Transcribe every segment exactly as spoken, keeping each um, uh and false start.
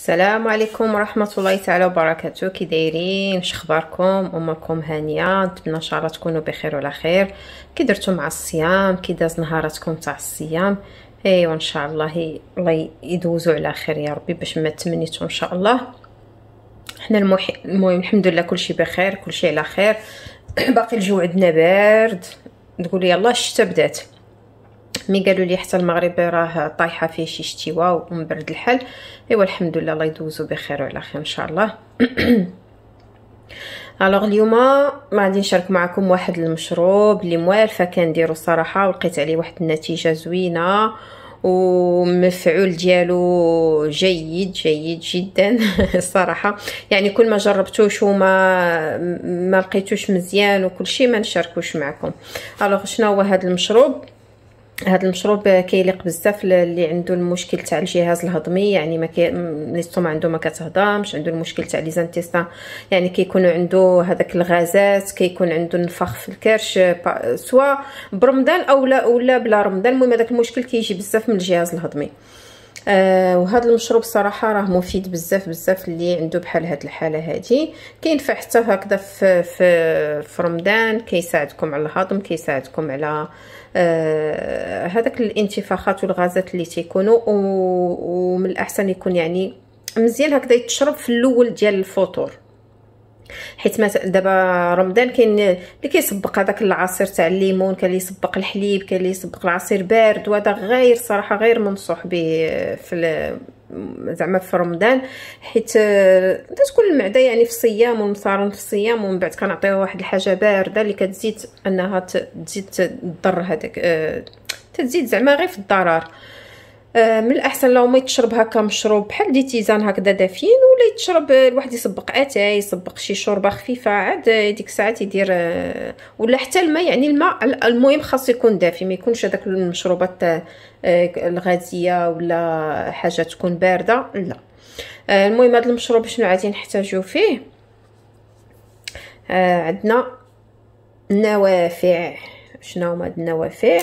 السلام عليكم ورحمه الله تعالى وبركاته. كي دايرين؟ واش اخباركم؟ اموركم هانيه؟ نتمنى ان شاء الله تكونوا بخير وعلى خير. كي درتوا مع الصيام؟ كي داز نهاراتكم تاع الصيام؟ ايوا ان شاء الله الله يدوزوا على خير يا ربي باش ما تمنيتوا ان شاء الله. حنا المح... المهم الحمد لله كلشي بخير، كلشي على خير. باقي الجو عندنا بارد، تقولي يلاه الشتاء بدات. مي قالوا لي حتى المغرب راه طايحه فيه شي شتيوه ومبرد الحال. ايوا الحمد لله الله يدوزو بخير وعلى خير ان شاء الله. الوغ اليوم ما غادي نشارك معكم واحد المشروب اللي موالفه كنديرو صراحه، ولقيت عليه واحد النتيجه زوينه ومفعول ديالو جيد جيد جدا. الصراحه يعني كل ما جربتوش وما ما لقيتوش مزيان وكل شيء ما نشاركوش معكم. الوغ شنو هو هذا المشروب؟ هذا المشروب كيليق بزاف اللي عنده المشكل تاع الجهاز الهضمي، يعني ما كي الاستوما عنده ما كتهضمش، عنده المشكل تاع لي زانتيستان، يعني كيكونوا عنده هذاك الغازات، كيكون عنده النفخ في الكرش سواء برمضان او لا ولا بلا رمضان. المهم هذاك المشكل كيجي بزاف من الجهاز الهضمي. آه وهذا المشروب صراحه راه مفيد بزاف بزاف اللي عنده بحال هاد الحاله هادي. كينفع حتى هكذا في في في رمضان، كيساعدكم على الهضم، كيساعدكم على آه هذاك الانتفاخات والغازات اللي تيكونوا، ومن الاحسن يكون يعني مزيان هكذا يتشرب في الاول ديال الفطور، حيت ما دابا رمضان كاين اللي كيسبق هذاك العصير تاع الليمون، كاين اللي يسبق الحليب، كاين اللي يسبق العصير بارد، وهذا غير صراحه غير منصوح به في زعما في رمضان، حيت تكون المعده يعني في الصيام ومصارن في الصيام، ومن بعد كنعطيوها واحد الحاجه بارده اللي كتزيد انها تزيد تضر هذاك، تزيد زعما غير في الضرر. من الاحسن لو ما يتشرب هكا مشروب بحال دي تيزان هكذا دافين، ولا يتشرب الواحد يسبق اتاي، يسبق شي شوربه خفيفه، عاد ديك الساعات يدير، ولا حتى الماء، يعني الماء المهم خاص يكون دافي، ما يكونش هذاك المشروبات الغازيه ولا حاجه تكون بارده لا. المهم هذا المشروب شنو غادي نحتاجو فيه؟ عندنا النوافع. شنو هما هاد النوافع؟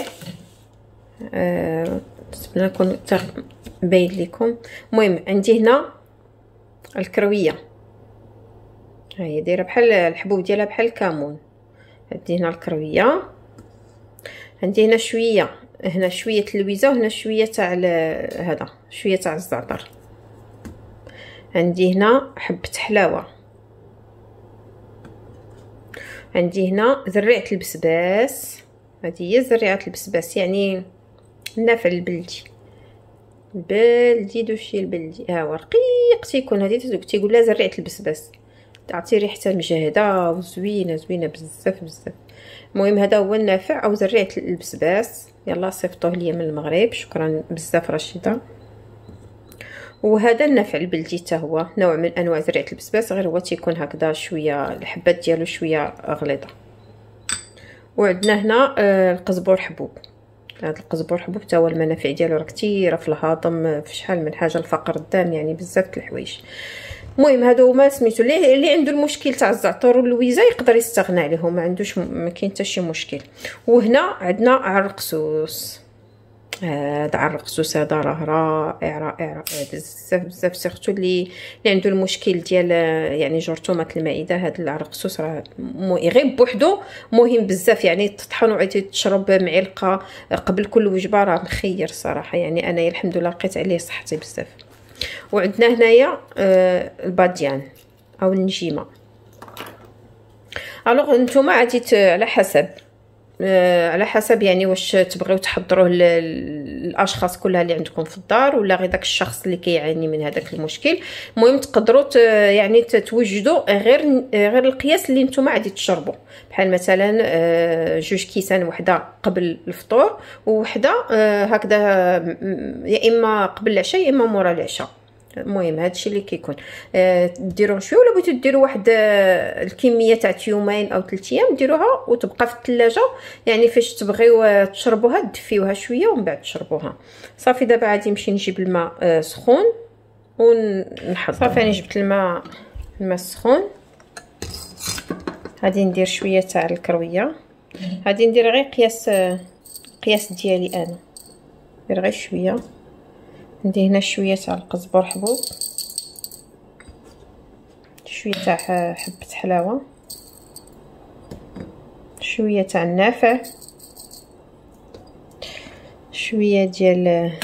أه نتمنى نكون باين لكم. المهم عندي هنا الكرويه، ها هي دايره بحال الحبوب ديالها بحال الكمون. عندي هنا الكرويه، عندي هنا شويه، هنا شويه اللويزه، وهنا شويه تاع هذا شويه تاع الزعتر. عندي هنا حبه حلاوه، عندي هنا زريعه البسباس، هذه هي زريعه البسباس يعني النافع البلدي، البلدي دوشي البلدي، ها هو رقيق تيكون. هذه تيقول لها زريعه البسباس، تعطي ريحتها مجهده وزوينه زوينه بزاف بزاف. المهم هذا هو النافع او زريعه البسباس. يلا صيفطوه ليا من المغرب، شكرا بزاف رشيده. وهذا النافع البلدي حتى هو نوع من انواع زريعه البسباس، غير هو تيكون هكذا شويه الحبات ديالو شويه غليظه. وعندنا هنا القزبور حبوب، هذا القزبور حبوب حتى هو المنافع ديالو راه كثيره في الهضم، في شحال من حاجه، الفقر الدم، يعني بزاف د الحوايج. المهم هادو هما سميتو اللي اللي عنده المشكل تاع الزعتر واللويزه يقدر يستغنى عليهم، ما عندوش ما كاين حتى شي مشكل. وهنا عندنا عرقسوس، هذا عرقسوس هذا راه رائع رائع رائع بزاف بزاف، سيرتو اللي اللي عنده المشكل ديال يعني جرثومه المعده. هذا العرقسوس راه غير بوحدو مهم بزاف، يعني تطحن وعيتي تشرب معلقه قبل كل وجبه، راه مخير صراحه. يعني انا الحمد لله لقيت عليه صحتي بزاف. وعندنا هنايا آه الباديان او النجيمه. الوغ نتوما عادي على حسب آه على حسب يعني واش تبغيو تحضروه للاشخاص كلها اللي عندكم في الدار، ولا غير داك الشخص اللي كيعاني من هذاك المشكل. المهم تقدروا يعني توجدوا غير غير القياس اللي نتوما عادي تشربوا، بحال مثلا آه جوج كيسان، وحده قبل الفطور وحده آه هكذا يا اما قبل العشاء يا اما مورا العشاء. المهم هادشي اللي كيكون آه ديروه شويه، ولا بغيتو ديروا واحد آه الكميه تاع يومين او ثلاث ايام ديروها وتبقى في الثلاجه، يعني فاش تبغيو تشربوها دفيوها شويه ومن بعد تشربوها. صافي دابا غادي نمشي نجيب الماء آه سخون ونحضر. صافي انا جبت الماء الماء السخون، غادي ندير شويه تاع الكرويه، غادي ندير غير قياس آه قياس ديالي انا، ندير غير شويه. عندي هنا شويه تاع القزبر حبوب، شويه تاع حبه حلاوه، شويه تاع النافع، شويه ديال،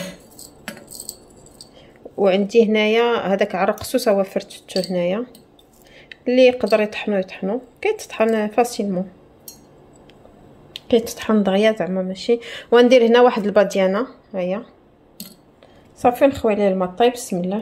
وعندي هنايا هذاك عرق سوس هو فرتته هنايا، اللي يقدر يطحنو يطحنو، كيتطحن فاسيلمون، كيتطحن دغيا زعما ماشي. وندير هنا واحد الباديانه، ها هي صافي نخوي عليه الماء طايب. بسم الله.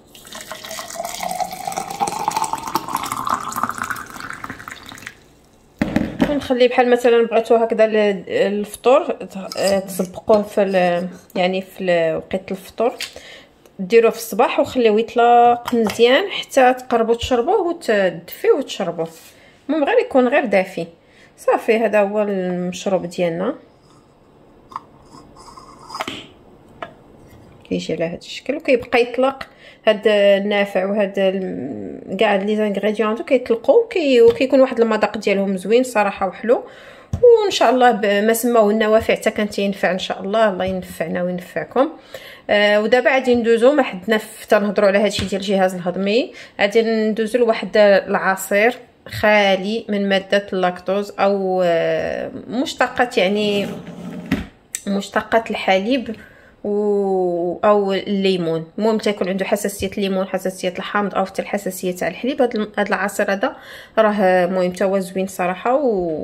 ونخليه بحال مثلا بغيتو هكذا الفطور تسبقوه في يعني في وقيت الفطور، ديروه في الصباح وخليوه يطلق مزيان حتى تقربوا تشربوه وتدفيوه وتشربوه. المهم غير يكون غير دافي. صافي هذا هو المشروب ديالنا، كيجي على هذا الشكل وكيبقى يطلق. هاد النافع وهاد كاع لي زانغريديون كيطلقوا وكيكون واحد المذاق ديالهم زوين صراحه وحلو. وان شاء الله ما سماوه النوافع حتى كان تينفع ان شاء الله. الله ينفعنا وينفعكم. آه ودابا غادي ندوزو، ما حدنا تنهضروا على هادشي ديال الجهاز الهضمي، غادي ندوزو لواحد العصير خالي من ماده اللاكتوز او آه مشتقات، يعني مشتقات الحليب و او الليمون. المهم تيكون عنده حساسيه الليمون، حساسيه الحامض او حتى الحساسيه تاع الحليب. هذا العصير هذا راه مهم تا هو زوين صراحه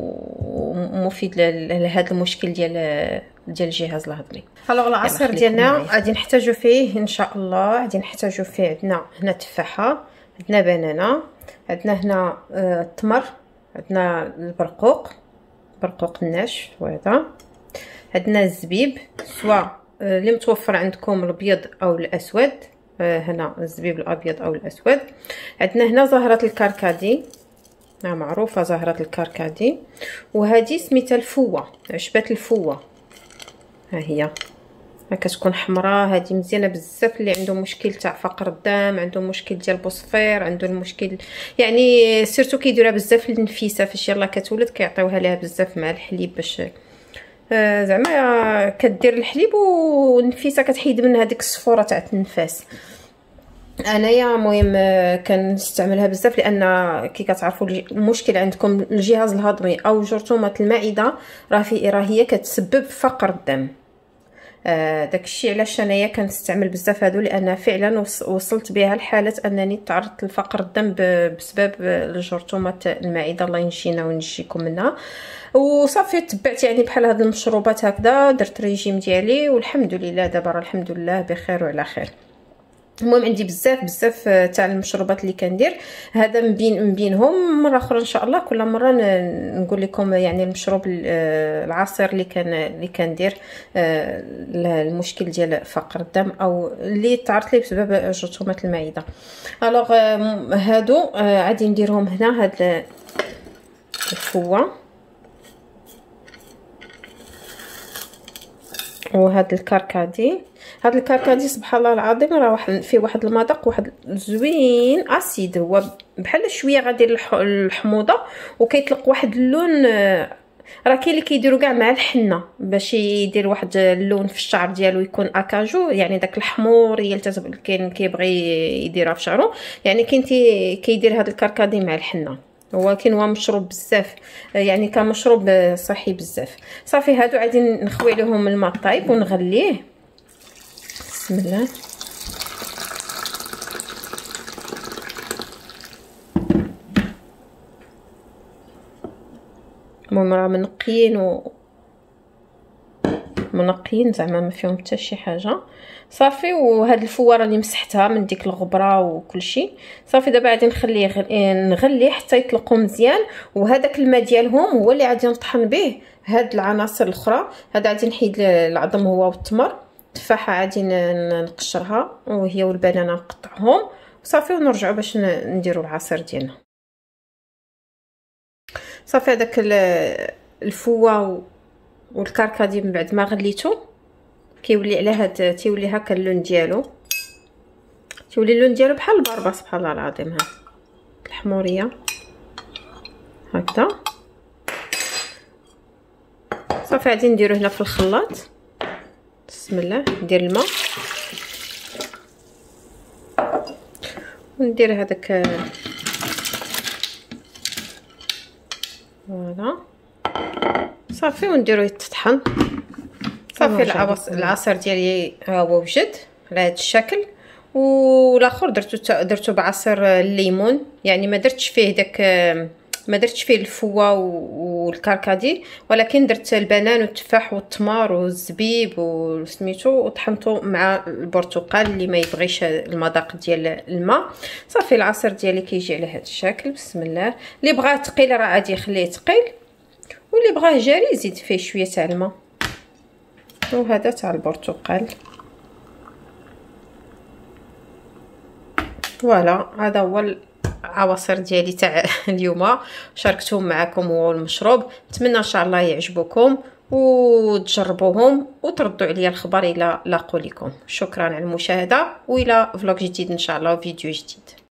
ومفيد لهذا المشكل ديال ديال الجهاز الهضمي. الوغ العصير ديالنا غادي نحتاجو فيه ان شاء الله، غادي نحتاجو فيه عندنا هنا تفاحه، عندنا بنانه، عندنا هنا التمر، عندنا البرقوق، برقوق الناشف وهذا، عندنا الزبيب سواء اللي متوفر عندكم الابيض او الاسود، هنا الزبيب الابيض او الاسود. عندنا هنا زهره الكركدي، معروفه زهره الكركدي، وهذه سميتها الفوه، عشبه الفوه، ها هي كتكون حمراء. هذه مزيانه بزاف اللي عنده مشكل تاع فقر الدم، عنده مشكل ديال البوصفير، عنده المشكل يعني سيرتو كيديروها بزاف للنفيسه فاش يلاه كتولد كيعطيوها لها بزاف مع الحليب باش آه زعما كدير الحليب والنفيسه كتحيد منها ديك الصفوره تاع النفاس. انايا مهم كنستعملها بزاف لان كي كتعرفوا المشكل عندكم الجهاز الهضمي او جرثومه المعده راه في راه هي كتسبب فقر الدم. آه داكشي علاش انايا كنستعمل بزاف هادو، لان فعلا وصلت بها لحاله انني تعرضت لفقر الدم بسبب جرثومه المعده. الله ينجينا وينجيكم منها. وصافي تبعت يعني بحال هاد المشروبات هكذا، درت ريجيم ديالي والحمد لله دابا الحمد لله بخير وعلى خير. المهم عندي بزاف بزاف تاع المشروبات اللي كندير، هذا من بين من بينهم. مره اخرى ان شاء الله كل مره نقول لكم يعني المشروب العصير اللي كان اللي كندير المشكل ديال فقر الدم او اللي تعرضت ليه بسبب جرثومه المعده. الوغ هادو غادي نديرهم هنا، هاد الفوه وهاد الكركدي. هاد الكركدي سبحان الله العظيم راه واحد فيه واحد المذاق واحد زوين اسيد، هو بحال شويه غادي الحموضه وكيطلق واحد اللون. راه كاين اللي كيديروا كاع مع الحنه باش يدير واحد اللون في الشعر ديالو يكون اكاجو، يعني داك الحمور يلتزم. كاين كيبغي يديرها في شعره، يعني كاين كيدير هاد الكركدي مع الحنه، ولكن هو مشروب بزاف يعني كمشروب صحي بزاف. صافي هادو غادي نخوي عليهم الماء طايب ونغليه. بسم الله. المهم راه منقيين و منقيين زعما ما فيهم حتى شي حاجه. صافي وهاد الفوه راني مسحتها من ديك الغبره وكلشي. صافي دابا غادي نخليه نغليه حتى يطلقوا مزيان، وهذاك الماء ديالهم هو اللي غادي نطحن به هاد العناصر الاخرى. هذا غادي نحيد العظم هو والتمر، التفاحه غادي نقشرها وهي والبنانه نقطعهم صافي ونرجعوا باش نديروا العصير ديالنا. صافي هذاك الفوه والكركدي من بعد ما غليتو كيولي على هاد تيولي هكا اللون ديالو، تيولي اللون ديالو بحال البربه سبحان الله العظيم. ها الحموريه هكذا. صافي غادي نديرو هنا في الخلاط. بسم الله. ندير الماء وندير هذاك فوالا صافي ونديروه يتطحن. صافي العصير العصير ديالي ها هو وجد على هذا الشكل. والاخر درتو درتو بعصير الليمون، يعني ما درتش فيه داك ما درتش فيه الفوه والكركدي، ولكن درت البنان والتفاح والتمر والزبيب وسميتو وطحنته مع البرتقال اللي ما يبغيش المذاق ديال الماء. صافي العصير ديالي كيجي على هذا الشكل. بسم الله. اللي بغاه ثقيل راه عادي يخليه ثقيل، واللي بغاه جاري يزيد فيه شويه تاع الماء. وهذا تاع البرتقال. فوالا هذا هو العصير ديالي تاع اليوم، شاركتهم معكم هو المشروب. نتمنى ان شاء الله يعجبوكم وتجربوهم وتردوا عليا الخبر الى لاقوا لكم. شكرا على المشاهده، والى فلوق جديد ان شاء الله وفيديو جديد.